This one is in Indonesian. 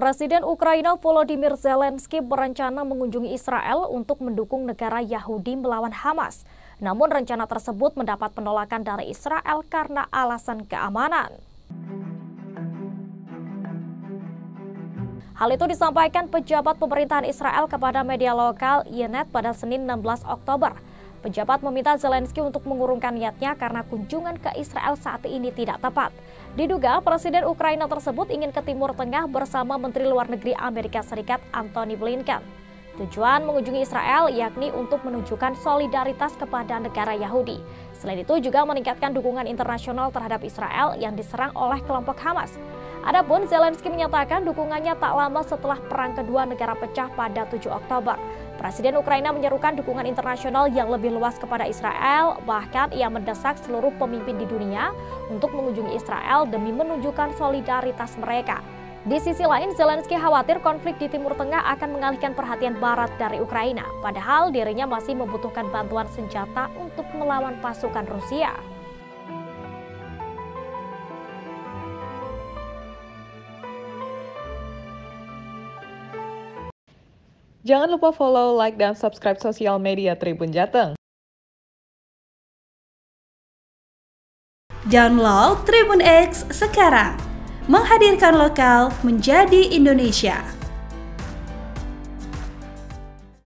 Presiden Ukraina Volodymyr Zelensky berencana mengunjungi Israel untuk mendukung negara Yahudi melawan Hamas. Namun rencana tersebut mendapat penolakan dari Israel karena alasan keamanan. Hal itu disampaikan pejabat pemerintahan Israel kepada media lokal Ynet pada Senin 16 Oktober. Pejabat meminta Zelensky untuk mengurungkan niatnya karena kunjungan ke Israel saat ini tidak tepat. Diduga Presiden Ukraina tersebut ingin ke Timur Tengah bersama Menteri Luar Negeri Amerika Serikat Antony Blinken. Tujuan mengunjungi Israel yakni untuk menunjukkan solidaritas kepada negara Yahudi. Selain itu juga meningkatkan dukungan internasional terhadap Israel yang diserang oleh kelompok Hamas. Adapun Zelensky menyatakan dukungannya tak lama setelah perang kedua negara pecah pada 7 Oktober. Presiden Ukraina menyerukan dukungan internasional yang lebih luas kepada Israel, bahkan ia mendesak seluruh pemimpin di dunia untuk mengunjungi Israel demi menunjukkan solidaritas mereka. Di sisi lain, Zelensky khawatir konflik di Timur Tengah akan mengalihkan perhatian Barat dari Ukraina, padahal dirinya masih membutuhkan bantuan senjata untuk melawan pasukan Rusia. Jangan lupa follow, like, dan subscribe sosial media Tribun Jateng. Download Tribun X sekarang, menghadirkan lokal menjadi Indonesia.